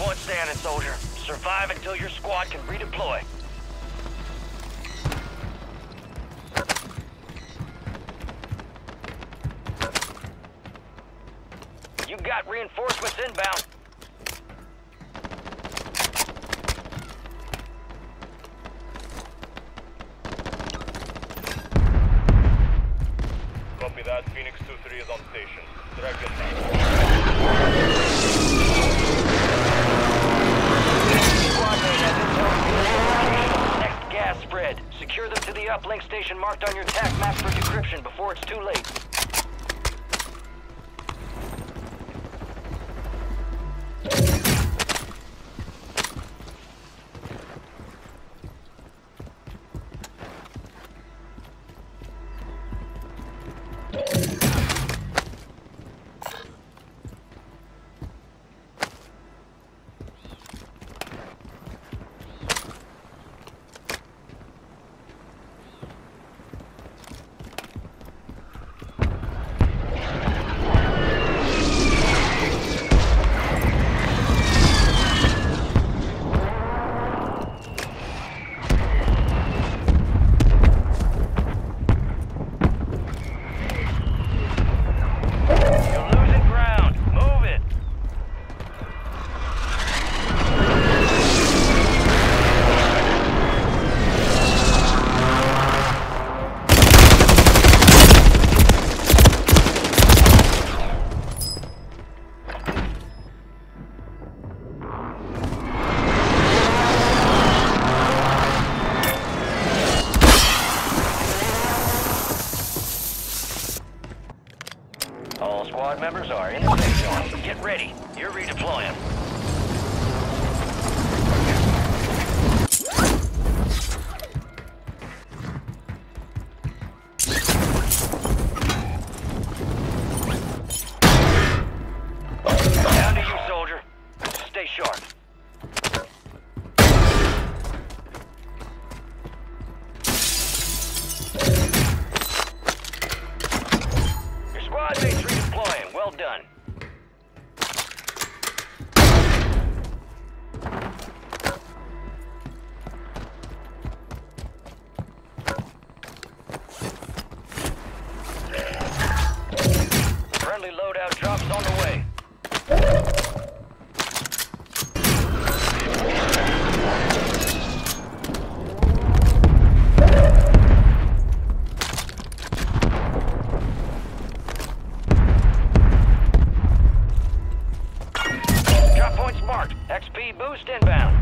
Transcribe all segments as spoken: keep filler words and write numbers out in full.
point standing, soldier. Survive until your squad can redeploy. You got reinforcements inbound. Copy that. Phoenix two three is on station. Direct your team. Squad mate has intel. Next gas spread. Secure them to the uplink station marked on your T A C map for decryption before it's too late. All squad members are in the safe zone. Get ready. You're redeploying. Down to you, soldier. Stay sharp. Squad mates redeploying. Well done. Friendly loadout drops on the way. Marked. X P boost inbound.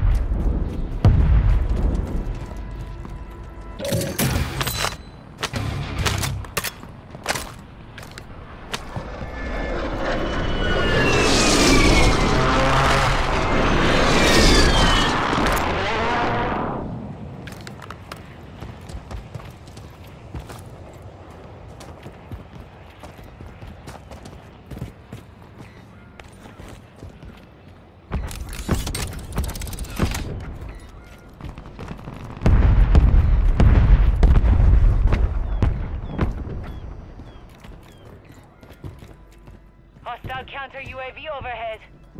Hostile counter U A V overhead.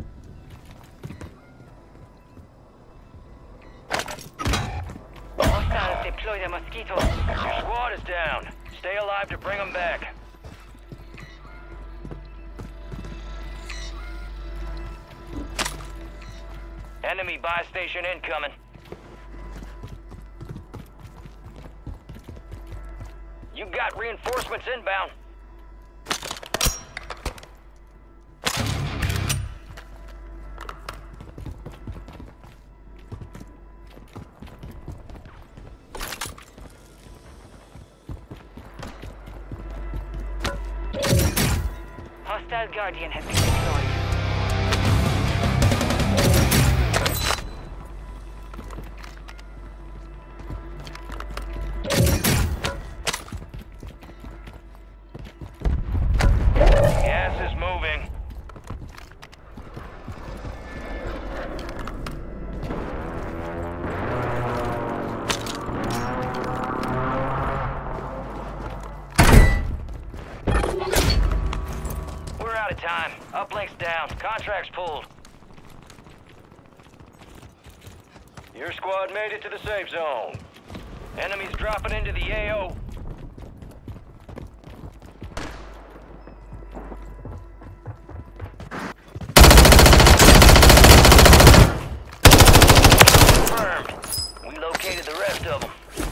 Hostiles deploy the mosquito. Your squad is down. Stay alive to bring them back. Enemy buy station incoming. You got reinforcements inbound. Hostile Guardian has been deployed. Gas is moving. We're out of time. Uplink's down. Contract's pulled. Your squad made it to the safe zone. Enemies dropping into the A O. Confirmed. We located the rest of them.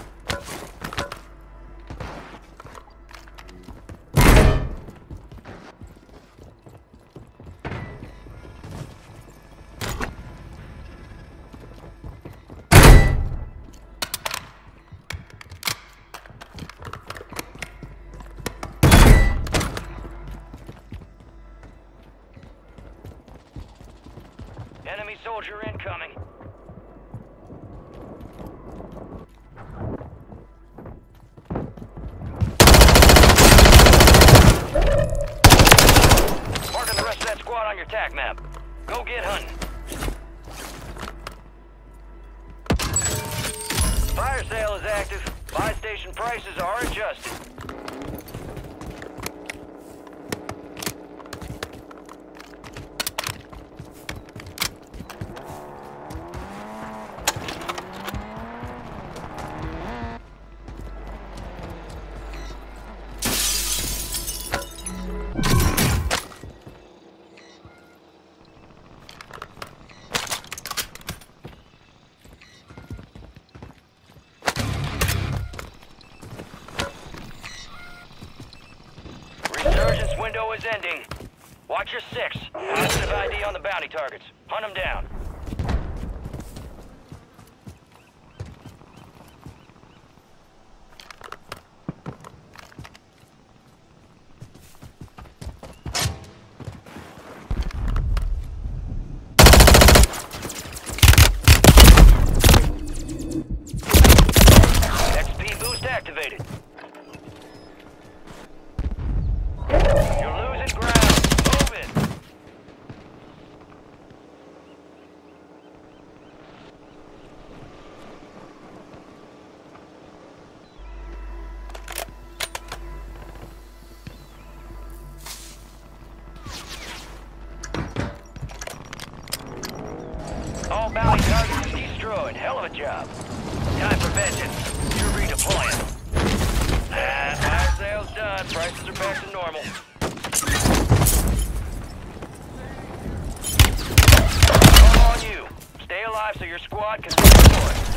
Enemy soldier incoming. Marking the rest of that squad on your tac map. Go get hunting. Fire sale is active. Buy station prices are adjusted. Resurgence window is ending. Watch your six. Positive I D on the bounty targets. Hunt them down. X P boost activated. You're losing ground. Move it. All bounty targets destroyed. Hell of a job. Time for vengeance. You're redeploying. Ah, fire sale's done. Prices are back to normal. All on you. Stay alive so your squad can move forward.